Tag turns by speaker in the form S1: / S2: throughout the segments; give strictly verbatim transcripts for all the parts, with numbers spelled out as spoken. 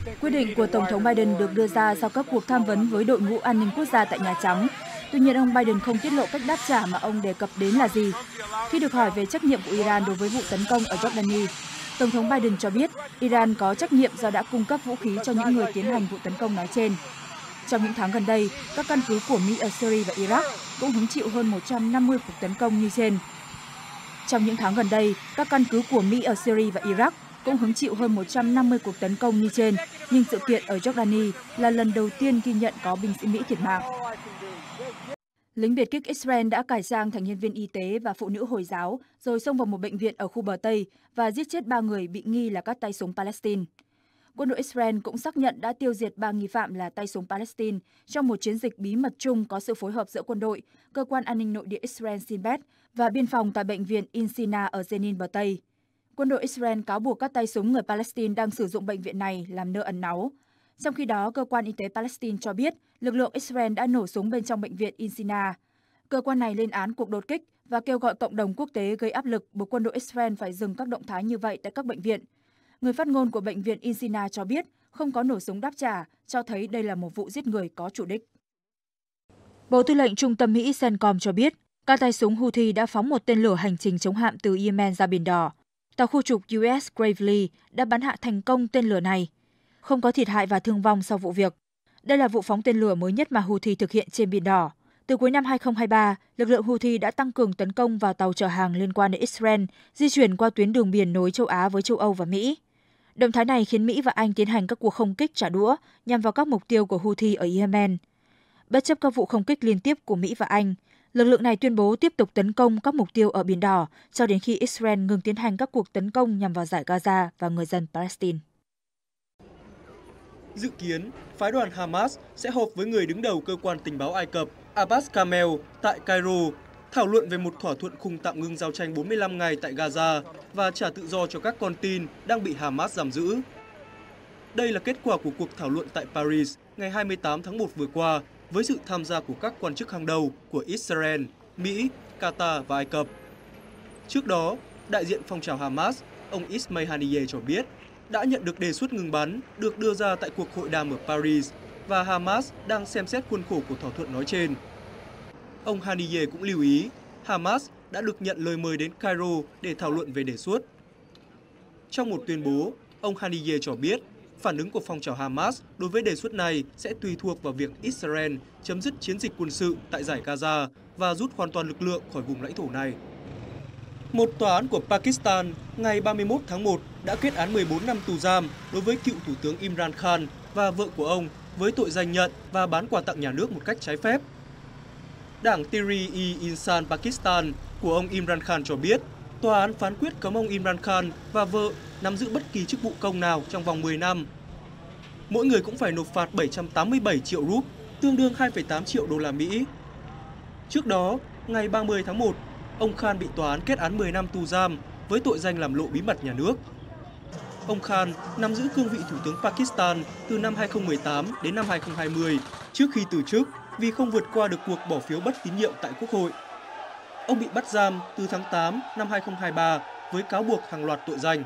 S1: Quyết định của Tổng thống Biden được đưa ra sau các cuộc tham vấn với đội ngũ an ninh quốc gia tại Nhà Trắng. Tuy nhiên, ông Biden không tiết lộ cách đáp trả mà ông đề cập đến là gì. Khi được hỏi về trách nhiệm của Iran đối với vụ tấn công ở Jordani, Tổng thống Biden cho biết Iran có trách nhiệm do đã cung cấp vũ khí cho những người tiến hành vụ tấn công nói trên. Trong những tháng gần đây, các căn cứ của Mỹ ở Syria và Iraq cũng hứng chịu hơn một trăm năm mươi cuộc tấn công như trên. Trong những tháng gần đây, các căn cứ của Mỹ ở Syria và Iraq cũng hứng chịu hơn một trăm năm mươi cuộc tấn công như trên, nhưng sự kiện ở Jordani là lần đầu tiên ghi nhận có binh sĩ Mỹ thiệt mạng. Lính biệt kích Israel đã cải trang thành nhân viên y tế và phụ nữ Hồi giáo, rồi xông vào một bệnh viện ở khu bờ Tây và giết chết ba người bị nghi là các tay súng Palestine. Quân đội Israel cũng xác nhận đã tiêu diệt ba nghi phạm là tay súng Palestine trong một chiến dịch bí mật chung có sự phối hợp giữa quân đội, cơ quan an ninh nội địa Israel Shin Bet và biên phòng tại bệnh viện Insina ở Jenin bờ Tây. Quân đội Israel cáo buộc các tay súng người Palestine đang sử dụng bệnh viện này làm nơi ẩn náu. Trong khi đó, cơ quan y tế Palestine cho biết lực lượng Israel đã nổ súng bên trong bệnh viện Insina. Cơ quan này lên án cuộc đột kích và kêu gọi cộng đồng quốc tế gây áp lực buộc quân đội Israel phải dừng các động thái như vậy tại các bệnh viện. Người phát ngôn của bệnh viện Insina cho biết không có nổ súng đáp trả, cho thấy đây là một vụ giết người có chủ đích. Bộ Tư lệnh Trung tâm Mỹ CENTCOM cho biết các tay súng Houthi đã phóng một tên lửa hành trình chống hạm từ Yemen ra Biển Đỏ. Tàu khu trục u ét Gravely đã bắn hạ thành công tên lửa này. Không có thiệt hại và thương vong sau vụ việc. Đây là vụ phóng tên lửa mới nhất mà Houthi thực hiện trên Biển Đỏ. Từ cuối năm hai không hai ba, lực lượng Houthi đã tăng cường tấn công vào tàu chở hàng liên quan đến Israel, di chuyển qua tuyến đường biển nối châu Á với châu Âu và Mỹ. Động thái này khiến Mỹ và Anh tiến hành các cuộc không kích trả đũa nhằm vào các mục tiêu của Houthi ở Yemen. Bất chấp các vụ không kích liên tiếp của Mỹ và Anh, lực lượng này tuyên bố tiếp tục tấn công các mục tiêu ở Biển Đỏ cho đến khi Israel ngừng tiến hành các cuộc tấn công nhằm vào Dải Gaza và người dân Palestine.
S2: Dự kiến, phái đoàn Hamas sẽ họp với người đứng đầu cơ quan tình báo Ai Cập Abbas Kamel tại Cairo, thảo luận về một thỏa thuận khung tạm ngưng giao tranh bốn mươi lăm ngày tại Gaza và trả tự do cho các con tin đang bị Hamas giam giữ. Đây là kết quả của cuộc thảo luận tại Paris ngày hai mươi tám tháng một vừa qua với sự tham gia của các quan chức hàng đầu của Israel, Mỹ, Qatar và Ai Cập. Trước đó, đại diện phong trào Hamas, ông Ismail Haniyeh cho biết đã nhận được đề xuất ngừng bắn được đưa ra tại cuộc hội đàm ở Paris và Hamas đang xem xét khuôn khổ của thỏa thuận nói trên. Ông Haniyeh cũng lưu ý Hamas đã được nhận lời mời đến Cairo để thảo luận về đề xuất. Trong một tuyên bố, ông Haniyeh cho biết phản ứng của phong trào Hamas đối với đề xuất này sẽ tùy thuộc vào việc Israel chấm dứt chiến dịch quân sự tại Dải Gaza và rút hoàn toàn lực lượng khỏi vùng lãnh thổ này. Một tòa án của Pakistan ngày ba mươi mốt tháng một đã kết án mười bốn năm tù giam đối với cựu Thủ tướng Imran Khan và vợ của ông với tội giành nhận và bán quà tặng nhà nước một cách trái phép. Đảng Tehreek-e-Insan Pakistan của ông Imran Khan cho biết, tòa án phán quyết cấm ông Imran Khan và vợ nắm giữ bất kỳ chức vụ công nào trong vòng mười năm. Mỗi người cũng phải nộp phạt bảy trăm tám mươi bảy triệu rúp, tương đương hai phẩy tám triệu đô la Mỹ. Trước đó, ngày ba mươi tháng một, ông Khan bị tòa án kết án mười năm tù giam với tội danh làm lộ bí mật nhà nước. Ông Khan nắm giữ cương vị Thủ tướng Pakistan từ năm hai không một tám đến năm hai không hai không trước khi từ chức vì không vượt qua được cuộc bỏ phiếu bất tín nhiệm tại Quốc hội. Ông bị bắt giam từ tháng tám năm hai không hai ba với cáo buộc hàng loạt tội danh.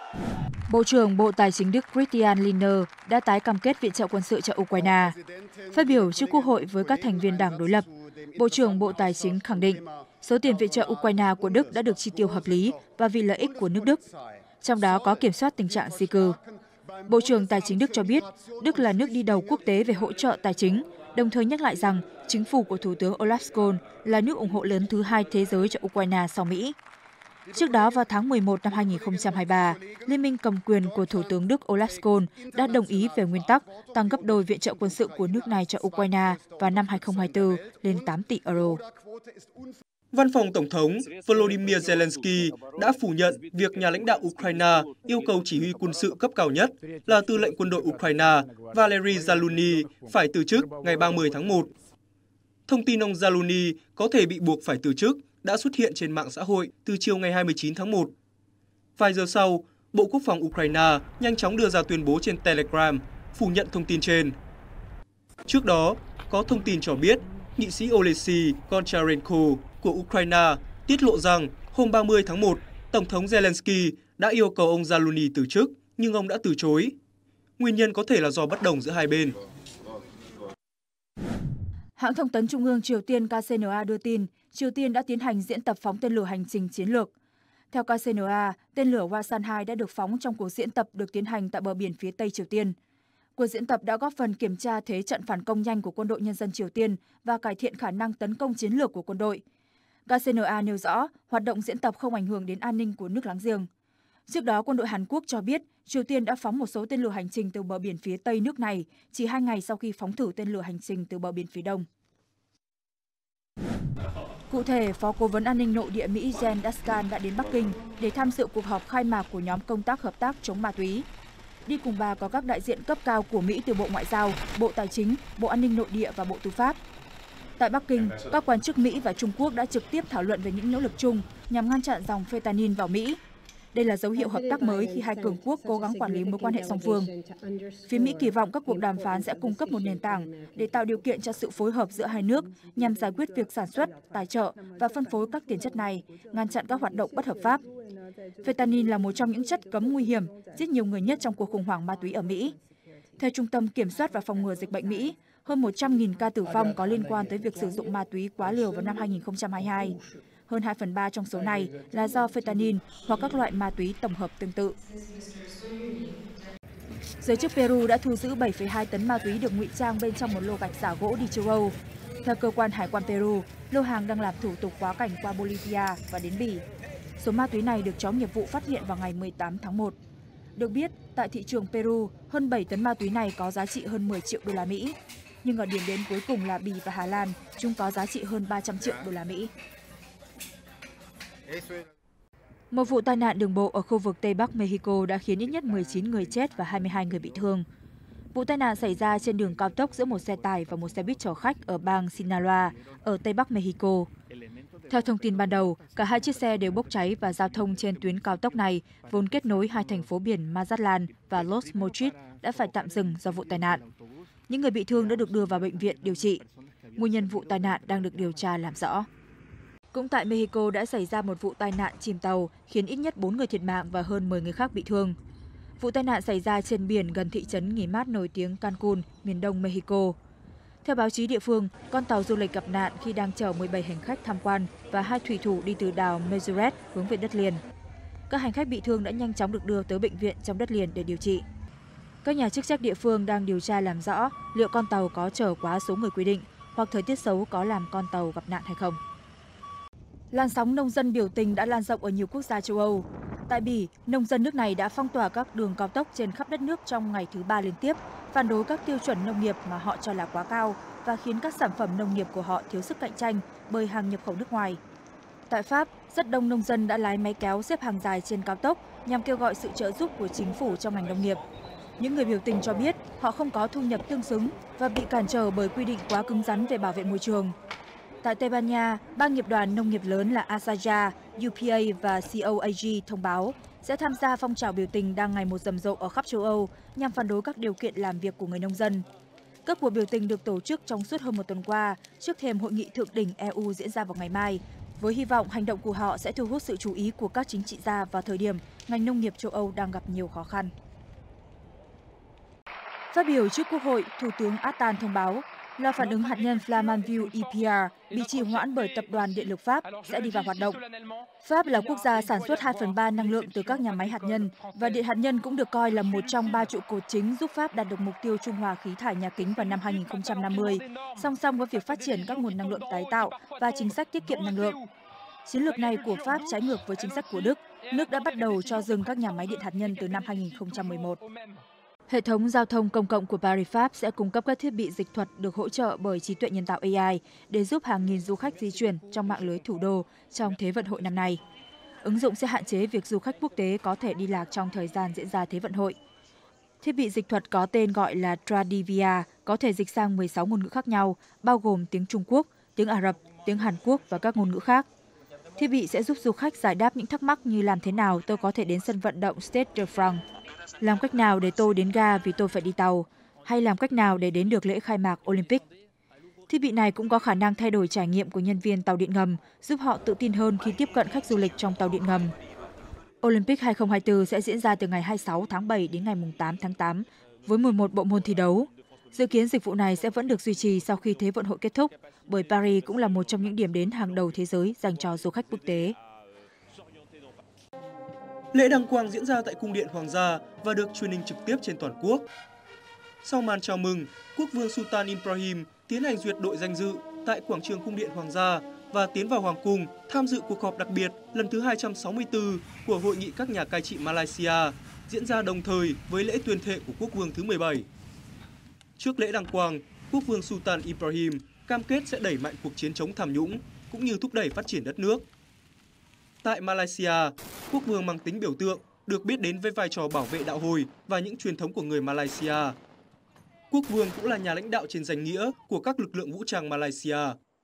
S1: Bộ trưởng Bộ Tài chính Đức Christian Lindner đã tái cam kết viện trợ quân sự cho Ukraine. Phát biểu trước Quốc hội với các thành viên đảng đối lập, Bộ trưởng Bộ Tài chính khẳng định số tiền viện trợ Ukraine của Đức đã được chi tiêu hợp lý và vì lợi ích của nước Đức, trong đó có kiểm soát tình trạng di cư. Bộ trưởng Tài chính Đức cho biết Đức là nước đi đầu quốc tế về hỗ trợ tài chính, đồng thời nhắc lại rằng chính phủ của Thủ tướng Olaf Scholz là nước ủng hộ lớn thứ hai thế giới cho Ukraine sau Mỹ. Trước đó, vào tháng mười một năm hai nghìn không trăm hai mươi ba, Liên minh cầm quyền của Thủ tướng Đức Olaf Scholz đã đồng ý về nguyên tắc tăng gấp đôi viện trợ quân sự của nước này cho Ukraine vào năm hai không hai tư lên tám tỷ euro.
S2: Văn phòng Tổng thống Volodymyr Zelensky đã phủ nhận việc nhà lãnh đạo Ukraine yêu cầu chỉ huy quân sự cấp cao nhất là tư lệnh quân đội Ukraine Valery Zaluzhny phải từ chức ngày ba mươi tháng một. Thông tin ông Zaluzhny có thể bị buộc phải từ chức đã xuất hiện trên mạng xã hội từ chiều ngày hai mươi chín tháng một. Vài giờ sau, Bộ Quốc phòng Ukraine nhanh chóng đưa ra tuyên bố trên Telegram phủ nhận thông tin trên. Trước đó, có thông tin cho biết nghị sĩ Olesy Goncharenko của Ukraine tiết lộ rằng hôm ba mươi tháng một, Tổng thống Zelensky đã yêu cầu ông Zaluzhny từ chức, nhưng ông đã từ chối. Nguyên nhân có thể là do bất đồng giữa hai bên.
S1: Hãng thông tấn Trung ương Triều Tiên K C N A đưa tin, Triều Tiên đã tiến hành diễn tập phóng tên lửa hành trình chiến lược. Theo K C N A, tên lửa Hwasong hai đã được phóng trong cuộc diễn tập được tiến hành tại bờ biển phía Tây Triều Tiên. Cuộc diễn tập đã góp phần kiểm tra thế trận phản công nhanh của quân đội nhân dân Triều Tiên và cải thiện khả năng tấn công chiến lược của quân đội. K C N A nêu rõ, hoạt động diễn tập không ảnh hưởng đến an ninh của nước láng giềng. Trước đó, quân đội Hàn Quốc cho biết Triều Tiên đã phóng một số tên lửa hành trình từ bờ biển phía Tây nước này chỉ hai ngày sau khi phóng thử tên lửa hành trình từ bờ biển phía Đông. Cụ thể, Phó Cố vấn An ninh Nội địa Mỹ Jen Psaki đã đến Bắc Kinh để tham dự cuộc họp khai mạc của nhóm công tác hợp tác chống ma túy. Đi cùng bà có các đại diện cấp cao của Mỹ từ Bộ Ngoại giao, Bộ Tài chính, Bộ An ninh Nội địa và Bộ Tư pháp. Tại Bắc Kinh, các quan chức Mỹ và Trung Quốc đã trực tiếp thảo luận về những nỗ lực chung nhằm ngăn chặn dòng fentanyl vào Mỹ. Đây là dấu hiệu hợp tác mới khi hai cường quốc cố gắng quản lý mối quan hệ song phương. Phía Mỹ kỳ vọng các cuộc đàm phán sẽ cung cấp một nền tảng để tạo điều kiện cho sự phối hợp giữa hai nước nhằm giải quyết việc sản xuất, tài trợ và phân phối các tiền chất này, ngăn chặn các hoạt động bất hợp pháp. Fentanyl là một trong những chất cấm nguy hiểm, giết nhiều người nhất trong cuộc khủng hoảng ma túy ở Mỹ. Theo Trung tâm Kiểm soát và Phòng ngừa Dịch bệnh Mỹ, hơn một trăm nghìn ca tử vong có liên quan tới việc sử dụng ma túy quá liều vào năm hai nghìn không trăm hai mươi hai. Hơn hai phần ba trong số này là do fentanyl hoặc các loại ma túy tổng hợp tương tự. Giới chức Peru đã thu giữ bảy phẩy hai tấn ma túy được ngụy trang bên trong một lô gạch xả gỗ đi châu Âu. Theo cơ quan hải quan Peru, lô hàng đang làm thủ tục quá cảnh qua Bolivia và đến Bỉ. Số ma túy này được chó nghiệp vụ phát hiện vào ngày mười tám tháng một. Được biết, tại thị trường Peru, hơn bảy tấn ma túy này có giá trị hơn mười triệu đô la Mỹ. Nhưng ở điểm đến cuối cùng là Bỉ và Hà Lan, chúng có giá trị hơn ba trăm triệu đô la Mỹ. Một vụ tai nạn đường bộ ở khu vực Tây Bắc Mexico đã khiến ít nhất mười chín người chết và hai mươi hai người bị thương. Vụ tai nạn xảy ra trên đường cao tốc giữa một xe tải và một xe buýt chở khách ở bang Sinaloa, ở Tây Bắc Mexico. Theo thông tin ban đầu, cả hai chiếc xe đều bốc cháy và giao thông trên tuyến cao tốc này, vốn kết nối hai thành phố biển Mazatlan và Los Mochis, đã phải tạm dừng do vụ tai nạn. Những người bị thương đã được đưa vào bệnh viện điều trị. Nguyên nhân vụ tai nạn đang được điều tra làm rõ. Cũng tại Mexico đã xảy ra một vụ tai nạn chìm tàu khiến ít nhất bốn người thiệt mạng và hơn mười người khác bị thương. Vụ tai nạn xảy ra trên biển gần thị trấn nghỉ mát nổi tiếng Cancun, miền đông Mexico. Theo báo chí địa phương, con tàu du lịch gặp nạn khi đang chở mười bảy hành khách tham quan và hai thủy thủ đi từ đảo Mazuret hướng về đất liền. Các hành khách bị thương đã nhanh chóng được đưa tới bệnh viện trong đất liền để điều trị. Các nhà chức trách địa phương đang điều tra làm rõ liệu con tàu có chở quá số người quy định hoặc thời tiết xấu có làm con tàu gặp nạn hay không. Làn sóng nông dân biểu tình đã lan rộng ở nhiều quốc gia châu Âu. Tại Bỉ, nông dân nước này đã phong tỏa các đường cao tốc trên khắp đất nước trong ngày thứ ba liên tiếp, phản đối các tiêu chuẩn nông nghiệp mà họ cho là quá cao và khiến các sản phẩm nông nghiệp của họ thiếu sức cạnh tranh bởi hàng nhập khẩu nước ngoài. Tại Pháp, rất đông nông dân đã lái máy kéo xếp hàng dài trên cao tốc nhằm kêu gọi sự trợ giúp của chính phủ trong ngành nông nghiệp. Những người biểu tình cho biết họ không có thu nhập tương xứng và bị cản trở bởi quy định quá cứng rắn về bảo vệ môi trường. Tại Tây Ban Nha, ba nghiệp đoàn nông nghiệp lớn là Asaja, U P A và C O A G thông báo sẽ tham gia phong trào biểu tình đang ngày một rầm rộ ở khắp châu Âu nhằm phản đối các điều kiện làm việc của người nông dân. Các cuộc biểu tình được tổ chức trong suốt hơn một tuần qua trước thềm hội nghị thượng đỉnh E U diễn ra vào ngày mai, với hy vọng hành động của họ sẽ thu hút sự chú ý của các chính trị gia vào thời điểm ngành nông nghiệp châu Âu đang gặp nhiều khó khăn. Phát biểu trước Quốc hội, Thủ tướng Attal thông báo lò phản ứng hạt nhân Flamanville E P R bị trì hoãn bởi Tập đoàn Điện lực Pháp sẽ đi vào hoạt động. Pháp là quốc gia sản xuất hai phần ba năng lượng từ các nhà máy hạt nhân và điện hạt nhân cũng được coi là một trong ba trụ cột chính giúp Pháp đạt được mục tiêu trung hòa khí thải nhà kính vào năm hai nghìn không trăm năm mươi, song song với việc phát triển các nguồn năng lượng tái tạo và chính sách tiết kiệm năng lượng. Chiến lược này của Pháp trái ngược với chính sách của Đức. Nước đã bắt đầu cho dừng các nhà máy điện hạt nhân từ năm hai nghìn không trăm mười một. Hệ thống giao thông công cộng của Paris, Pháp sẽ cung cấp các thiết bị dịch thuật được hỗ trợ bởi trí tuệ nhân tạo A I để giúp hàng nghìn du khách di chuyển trong mạng lưới thủ đô trong Thế vận hội năm nay. Ứng dụng sẽ hạn chế việc du khách quốc tế có thể đi lạc trong thời gian diễn ra Thế vận hội. Thiết bị dịch thuật có tên gọi là Tradivia có thể dịch sang mười sáu ngôn ngữ khác nhau, bao gồm tiếng Trung Quốc, tiếng Ả Rập, tiếng Hàn Quốc và các ngôn ngữ khác. Thiết bị sẽ giúp du khách giải đáp những thắc mắc như làm thế nào tôi có thể đến sân vận động Stade de France, làm cách nào để tôi đến ga vì tôi phải đi tàu, hay làm cách nào để đến được lễ khai mạc Olympic. Thiết bị này cũng có khả năng thay đổi trải nghiệm của nhân viên tàu điện ngầm, giúp họ tự tin hơn khi tiếp cận khách du lịch trong tàu điện ngầm. Olympic hai không hai tư sẽ diễn ra từ ngày hai mươi sáu tháng bảy đến ngày tám tháng tám với mười một bộ môn thi đấu. Dự kiến dịch vụ này sẽ vẫn được duy trì sau khi Thế vận hội kết thúc, bởi Paris cũng là một trong những điểm đến hàng đầu thế giới dành cho du khách quốc tế.
S2: Lễ đăng quang diễn ra tại Cung điện Hoàng gia và được truyền hình trực tiếp trên toàn quốc. Sau màn chào mừng, Quốc vương Sultan Ibrahim tiến hành duyệt đội danh dự tại quảng trường Cung điện Hoàng gia và tiến vào Hoàng cung tham dự cuộc họp đặc biệt lần thứ hai trăm sáu mươi tư của Hội nghị các nhà cai trị Malaysia, diễn ra đồng thời với lễ tuyên thệ của Quốc vương thứ mười bảy. Trước lễ đăng quang, Quốc vương Sultan Ibrahim cam kết sẽ đẩy mạnh cuộc chiến chống tham nhũng cũng như thúc đẩy phát triển đất nước. Tại Malaysia, Quốc vương mang tính biểu tượng, được biết đến với vai trò bảo vệ đạo hồi và những truyền thống của người Malaysia. Quốc vương cũng là nhà lãnh đạo trên danh nghĩa của các lực lượng vũ trang Malaysia.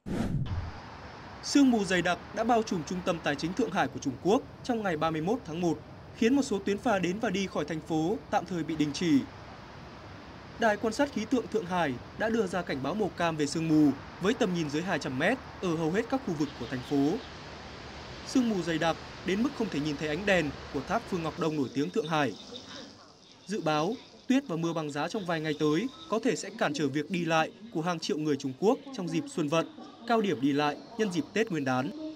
S2: Sương mù dày đặc đã bao trùm trung tâm tài chính Thượng Hải của Trung Quốc trong ngày ba mươi mốt tháng một, khiến một số tuyến phà đến và đi khỏi thành phố tạm thời bị đình chỉ. Đài quan sát khí tượng Thượng Hải đã đưa ra cảnh báo màu cam về sương mù với tầm nhìn dưới hai trăm mét ở hầu hết các khu vực của thành phố. Sương mù dày đặc đến mức không thể nhìn thấy ánh đèn của tháp Phương Ngọc Đông nổi tiếng Thượng Hải. Dự báo, tuyết và mưa băng giá trong vài ngày tới có thể sẽ cản trở việc đi lại của hàng triệu người Trung Quốc trong dịp Xuân Vận, cao điểm đi lại nhân dịp Tết Nguyên đán.